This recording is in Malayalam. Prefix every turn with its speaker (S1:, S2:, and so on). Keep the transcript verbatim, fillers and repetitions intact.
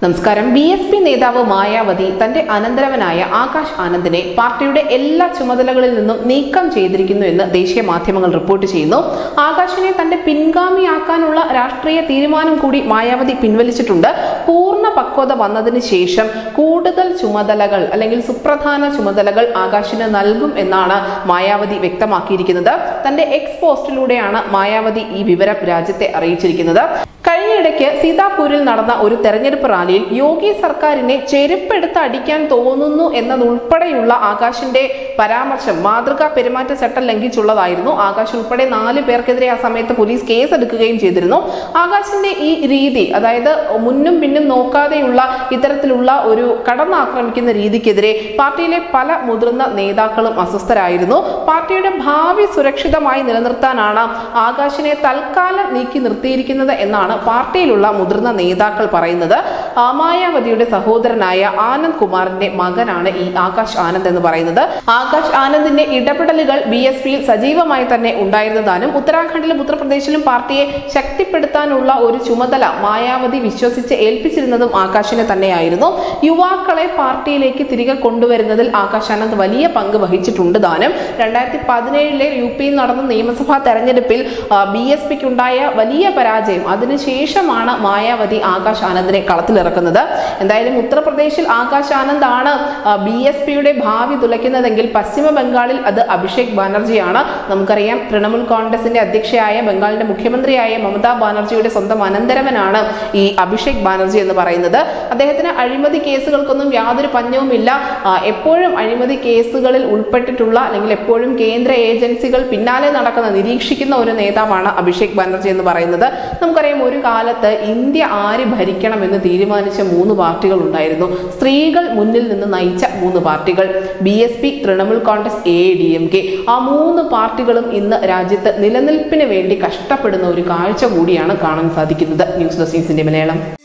S1: നമസ്കാരം. ബി എസ് പി നേതാവ് മായാവതി തന്റെ അനന്തരവനായ ആകാശ് ആനന്ദിനെ പാർട്ടിയുടെ എല്ലാ ചുമതലകളിൽ നിന്നും നീക്കം ചെയ്തിരിക്കുന്നു എന്ന് ദേശീയ മാധ്യമങ്ങൾ റിപ്പോർട്ട് ചെയ്യുന്നു. ആകാശിനെ തന്റെ പിൻഗാമിയാക്കാനുള്ള രാഷ്ട്രീയ തീരുമാനം കൂടി മായാവതി പിൻവലിച്ചിട്ടുണ്ട്. പൂർണ്ണ പക്വത വന്നതിന് ശേഷം കൂടുതൽ ചുമതലകൾ അല്ലെങ്കിൽ സുപ്രധാന ചുമതലകൾ ആകാശിന് നൽകും എന്നാണ് മായാവതി വ്യക്തമാക്കിയിരിക്കുന്നത്. തന്റെ എക്സ് പോസ്റ്റിലൂടെയാണ് മായാവതി ഈ വിവരം രാജ്യത്തെ അറിയിച്ചിരിക്കുന്നത്. കഴിഞ്ഞയിടയ്ക്ക് സീതാപൂരിൽ നടന്ന ഒരു തെരഞ്ഞെടുപ്പ് റാലിയിൽ യോഗി സർക്കാരിനെ ചെരുപ്പെടുത്ത് അടിക്കാൻ തോന്നുന്നു എന്നതുൾപ്പെടെയുള്ള ആകാശിന്റെ പരാമർശം മാതൃകാ പെരുമാറ്റച്ചട്ടം ലംഘിച്ചുള്ളതായിരുന്നു. ആകാശ് ഉൾപ്പെടെ നാല് പേർക്കെതിരെ ആ സമയത്ത് പോലീസ് കേസ് എടുക്കുകയും ചെയ്തിരുന്നു. ആകാശിന്റെ ഈ രീതി, അതായത് മുന്നും പിന്നും നോക്കാതെയുള്ള ഇത്തരത്തിലുള്ള ഒരു കടന്നാക്രമിക്കുന്ന രീതിക്കെതിരെ പാർട്ടിയിലെ പല മുതിർന്ന നേതാക്കളും അസ്വസ്ഥരായിരുന്നു. പാർട്ടിയുടെ ഭാവി സുരക്ഷിതമായി നിലനിർത്താനാണ് ആകാശിനെ തൽക്കാലം നീക്കി നിർത്തിയിരിക്കുന്നത് എന്നാണ് പാർട്ടിയിലുള്ള മുതിർന്ന നേതാക്കൾ പറയുന്നത്. മായാവതിയുടെ സഹോദരനായ ആനന്ദ് കുമാറിന്റെ മകനാണ് ഈ ആകാശ് ആനന്ദ് എന്ന് പറയുന്നത്. ആകാശ് ആനന്ദിന്റെ ഇടപെടലുകൾ ബി എസ് പിയിൽ സജീവമായി തന്നെ ഉണ്ടായിരുന്നതാനും ഉത്തരാഖണ്ഡിലും ഉത്തർപ്രദേശിലും പാർട്ടിയെ ശക്തിപ്പെടുത്താനുള്ള ഒരു ചുമതല മായാവതി വിശ്വസിച്ച് ഏൽപ്പിച്ചിരുന്നതും ആകാശിനെ തന്നെയായിരുന്നു. യുവാക്കളെ പാർട്ടിയിലേക്ക് തിരികെ കൊണ്ടുവരുന്നതിൽ ആകാശ് ആനന്ദ് വലിയ പങ്ക് വഹിച്ചിട്ടുണ്ട് താനും. രണ്ടായിരത്തി പതിനേഴിലെ യു പിയിൽ നടന്ന നിയമസഭാ തെരഞ്ഞെടുപ്പിൽ ബി എസ് പിക്ക് ഉണ്ടായ വലിയ പരാജയം അതിനുശേഷമാണ് മായാവതി ആകാശ് ആനന്ദിനെ കളത്തിലിറക്കുന്നത്. എന്തായാലും ഉത്തർപ്രദേശിൽ ആകാശ് ആനന്ദ് ആണ് ബി എസ് പിയുടെ ഭാവി തുലയ്ക്കുന്നതെങ്കിൽ പശ്ചിമ ബംഗാളിൽ അത് അഭിഷേക് ബാനർജിയാണ്. നമുക്കറിയാം, തൃണമൂൽ കോൺഗ്രസിന്റെ അധ്യക്ഷയായ ബംഗാളിന്റെ മുഖ്യമന്ത്രിയായ മമതാ ബാനർജിയുടെ സ്വന്തം അനന്തരവനാണ് ഈ അഭിഷേക് ബാനർജി എന്ന് പറയുന്നത്. അദ്ദേഹത്തിന് അഴിമതി കേസുകൾക്കൊന്നും യാതൊരു പഞ്ഞവുമില്ല. എപ്പോഴും അഴിമതി കേസുകളിൽ ഉൾപ്പെട്ടിട്ടുള്ള അല്ലെങ്കിൽ എപ്പോഴും കേന്ദ്ര ഏജൻസികൾ പിന്നാലെ നടക്കുന്ന നിരീക്ഷിക്കുന്ന ഒരു നേതാവാണ് അഭിഷേക് ബാനർജി എന്ന് പറയുന്നത്. നമുക്കറിയാം, ഒരു കാലത്ത് ഇന്ത്യ ആര് ഭരിക്കണമെന്ന് തീരുമാനിച്ച മൂന്ന് പാർട്ടികൾ ഉണ്ടായിരുന്നു. സ്ത്രീകൾ മുന്നിൽ നിന്ന് നയിച്ച മൂന്ന് പാർട്ടികൾ, B S P, Trinamool Congress, A D M K. ആ മൂന്ന് പാർട്ടികളും ഇന്ന് രാജ്യത്ത് നിലനിൽപ്പിന് വേണ്ടി കഷ്ടപ്പെടുന്ന ഒരു കാഴ്ച കൂടിയാണ് കാണാൻ സാധിക്കുന്നത്. News desk Malayalam.